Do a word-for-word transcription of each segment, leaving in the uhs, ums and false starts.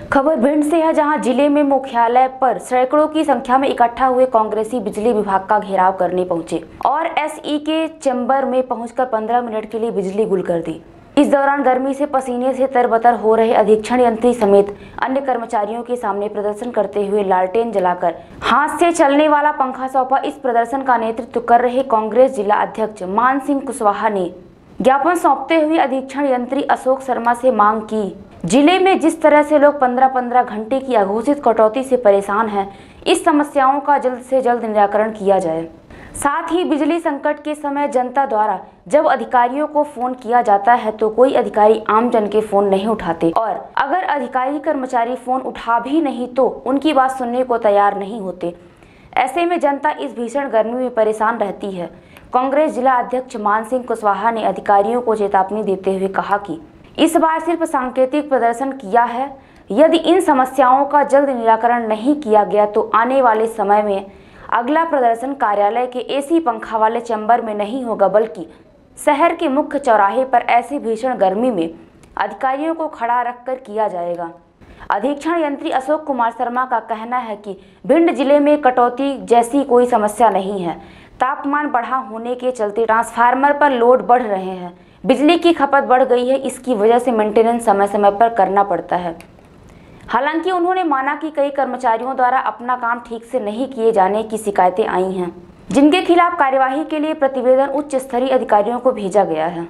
खबर भिंड से है, जहां जिले में मुख्यालय पर सैकड़ों की संख्या में इकट्ठा हुए कांग्रेसी बिजली विभाग का घेराव करने पहुंचे और एसई के चैम्बर में पहुंचकर पंद्रह मिनट के लिए बिजली गुल कर दी। इस दौरान गर्मी से पसीने से तरबतर हो रहे अधीक्षण यंत्री समेत अन्य कर्मचारियों के सामने प्रदर्शन करते हुए लालटेन जलाकर हाथ से चलने वाला पंखा सौंपा। इस प्रदर्शन का नेतृत्व कर रहे कांग्रेस जिला अध्यक्ष मान सिंह कुशवाहा ने ज्ञापन सौंपते हुए अधीक्षण यंत्री अशोक शर्मा से मांग की, जिले में जिस तरह से लोग पंद्रह पंद्रह घंटे की अघोषित कटौती से परेशान हैं, इस समस्याओं का जल्द से जल्द निराकरण किया जाए। साथ ही बिजली संकट के समय जनता द्वारा जब अधिकारियों को फोन किया जाता है तो कोई अधिकारी आमजन के फोन नहीं उठाते और अगर अधिकारी कर्मचारी फोन उठा भी नहीं तो उनकी बात सुनने को तैयार नहीं होते। ऐसे में जनता इस भीषण गर्मी में परेशान रहती है। कांग्रेस जिला अध्यक्ष मान सिंह कुशवाहा ने अधिकारियों को चेतावनी देते हुए कहा कि इस बार सिर्फ सांकेतिक प्रदर्शन किया है, यदि इन समस्याओं का जल्द निराकरण नहीं किया गया तो आने वाले समय में अगला प्रदर्शन कार्यालय के एसी पंखा वाले चैम्बर में नहीं होगा, बल्कि शहर के मुख्य चौराहे पर ऐसी भीषण गर्मी में अधिकारियों को खड़ा रखकर किया जाएगा। अधीक्षण यंत्री अशोक कुमार शर्मा का कहना है कि भिंड जिले में कटौती जैसी कोई समस्या नहीं है। तापमान बढ़ा होने के चलते ट्रांसफार्मर पर लोड बढ़ रहे हैं, बिजली की खपत बढ़ गई है, इसकी वजह से मेंटेनेंस समय समय पर करना पड़ता है। हालांकि उन्होंने माना कि कई कर्मचारियों द्वारा अपना काम ठीक से नहीं किए जाने की शिकायतें आई हैं, जिनके खिलाफ कार्यवाही के लिए प्रतिवेदन उच्च स्तरीय अधिकारियों को भेजा गया है।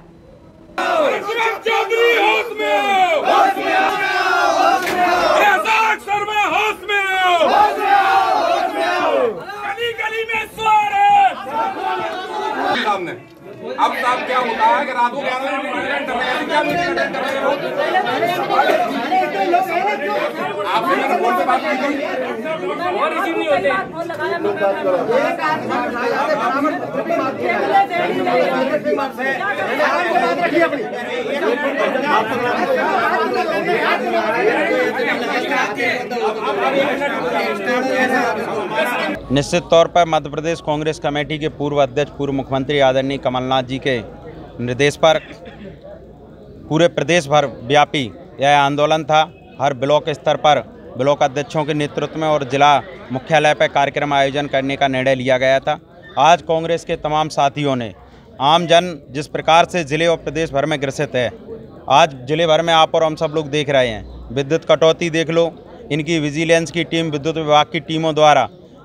अब साहब क्या होता है कि रात को ग्यारह बजे कर रहे हैं, क्या मीटिंग कर रहे हो? आपने मैंने फोन पे बात की और रिसीव नहीं होते। निश्चित तौर पर मध्य प्रदेश कांग्रेस कमेटी के पूर्व अध्यक्ष पूर्व मुख्यमंत्री आदरणीय कमलनाथ जी के निर्देश पर पूरे प्रदेश भर व्यापी यह आंदोलन था। हर ब्लॉक स्तर पर ब्लॉक अध्यक्षों के नेतृत्व में और जिला मुख्यालय पर कार्यक्रम आयोजन करने का निर्णय लिया गया था। आज कांग्रेस के तमाम साथियों ने आम जन जिस प्रकार से जिले और प्रदेश भर में ग्रसित है, आज जिले भर में आप और हम सब लोग देख रहे हैं। विद्युत कटौती देख लो, इनकी विजिलेंस की टीम, विद्युत विभाग की टीमों द्वारा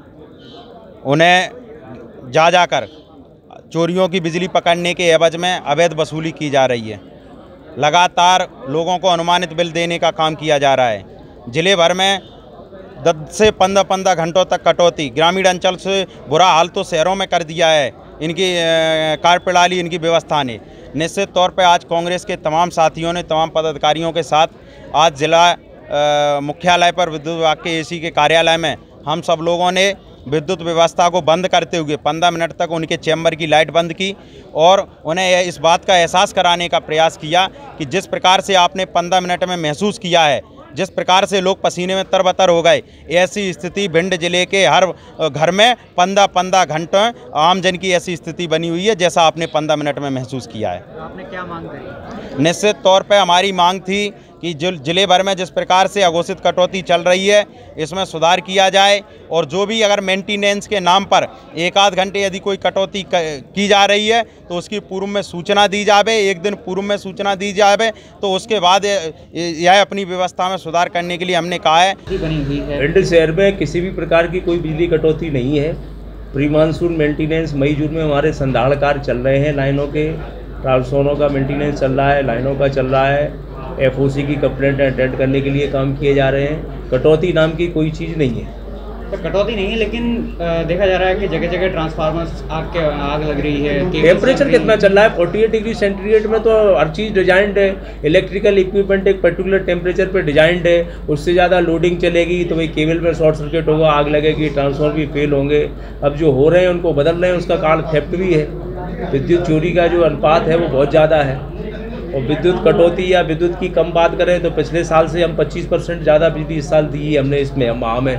उन्हें जा जाकर चोरियों की बिजली पकड़ने के एवज में अवैध वसूली की जा रही है। लगातार लोगों को अनुमानित बिल देने का काम किया जा रहा है। जिले भर में दस से पंद्रह पंद्रह घंटों तक कटौती, ग्रामीण अंचल से बुरा हाल तो शहरों में कर दिया है इनकी कार्यप्रणाली, इनकी व्यवस्था ने। निश्चित तौर पर आज कांग्रेस के तमाम साथियों ने तमाम पदाधिकारियों के साथ आज जिला मुख्यालय पर विद्युत विभाग के एसी के कार्यालय में हम सब लोगों ने विद्युत व्यवस्था को बंद करते हुए पंद्रह मिनट तक उनके चैम्बर की लाइट बंद की और उन्हें इस बात का एहसास कराने का प्रयास किया कि जिस प्रकार से आपने पंद्रह मिनट में महसूस किया है, जिस प्रकार से लोग पसीने में तरबतर हो गए, ऐसी स्थिति भिंड जिले के हर घर में पंद्रह पंद्रह घंटे आमजन की ऐसी स्थिति बनी हुई है, जैसा आपने पंद्रह मिनट में महसूस किया है। आपने क्या मांग करी? निश्चित तौर पर हमारी मांग थी कि जो जिले भर में जिस प्रकार से अघोषित कटौती चल रही है, इसमें सुधार किया जाए और जो भी अगर मेंटेनेंस के नाम पर एक आध घंटे यदि कोई कटौती की जा रही है तो उसकी पूर्व में सूचना दी जाए, एक दिन पूर्व में सूचना दी जाए, तो उसके बाद यह अपनी व्यवस्था में सुधार करने के लिए हमने कहा है। भिंड शहर में किसी भी प्रकार की कोई बिजली कटौती नहीं है। प्री मानसून मेंटेनेंस मई जून में हमारे संधाड़ कार्य चल रहे हैं, लाइनों के ट्रांसफार्मरों का मेंटेनेंस चल रहा है, लाइनों का चल रहा है, एफओसी की कंप्लेंट अटेंड करने के लिए काम किए जा रहे हैं। कटौती नाम की कोई चीज़ नहीं है। तो कटौती नहीं है, लेकिन देखा जा रहा है कि जगह जगह ट्रांसफार्मर्स आग के आग लग रही है। टेम्परेचर कितना चल रहा है? अड़तालीस डिग्री सेंटीग्रेड में तो हर चीज़ डिजाइंड है। इलेक्ट्रिकल इक्विपमेंट एक पर्टिकुलर टेम्परेचर पे डिजाइंड है, उससे ज़्यादा लोडिंग चलेगी तो भाई केबल में शॉर्ट सर्किट होगा, आग लगेगी, ट्रांसफार्मर भी फेल होंगे। अब जो हो रहे हैं उनको बदल रहे हैं, उसका कारण थेफ्ट भी है। विद्युत चोरी का जो अनुपात है वो बहुत ज़्यादा है। और विद्युत कटौती या विद्युत की कम बात करें तो पिछले साल से हम पच्चीस परसेंट ज़्यादा बिजली इस साल दी हमने इसमें माह में।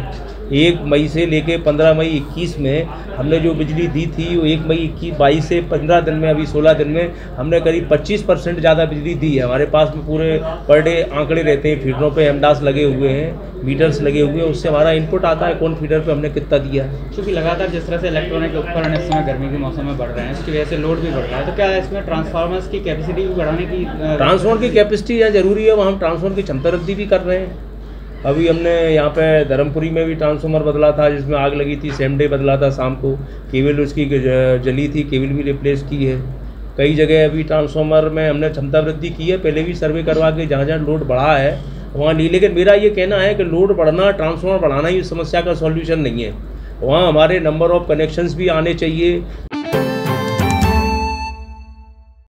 एक मई से लेके पंद्रह मई इक्कीस में हमने जो बिजली दी थी वो एक मई इक्कीस बाईस से पंद्रह दिन में, अभी सोलह दिन में हमने करीब पच्चीस परसेंट ज़्यादा बिजली दी है। हमारे पास में पूरे पर डे आंकड़े रहते हैं, फीडरों पे एमडास लगे हुए हैं, मीटर्स लगे हुए हैं, उससे हमारा इनपुट आता है कौन फीडर पे हमने कितना दिया है। क्योंकि लगातार जिस तरह से इलेक्ट्रॉनिक उपकरण इस समय गर्मी के मौसम में बढ़ रहे हैं, इसकी वजह से लोड भी बढ़ रहा है, तो क्या इसमें ट्रांसफार्मर्स की कैपेसिटी भी बढ़ाने की ट्रांसफार्मर की कैपेसिटी यहाँ जरूरी है, वहाँ हम ट्रांसफार्मर की क्षमता वृद्धि भी कर रहे हैं। अभी हमने यहाँ पे धर्मपुरी में भी ट्रांसफार्मर बदला था जिसमें आग लगी थी, सेम डे बदला था शाम को, केबल उसकी जली थी, केबल भी रिप्लेस की है। कई जगह अभी ट्रांसफार्मर में हमने क्षमता वृद्धि की है, पहले भी सर्वे करवा के जहाँ जहाँ लोड बढ़ा है वहाँ नहीं। लेकिन मेरा ये कहना है कि लोड बढ़ना, ट्रांसफार्मर बढ़ाना ही समस्या का सॉल्यूशन नहीं है, वहाँ हमारे नंबर ऑफ कनेक्शंस भी आने चाहिए।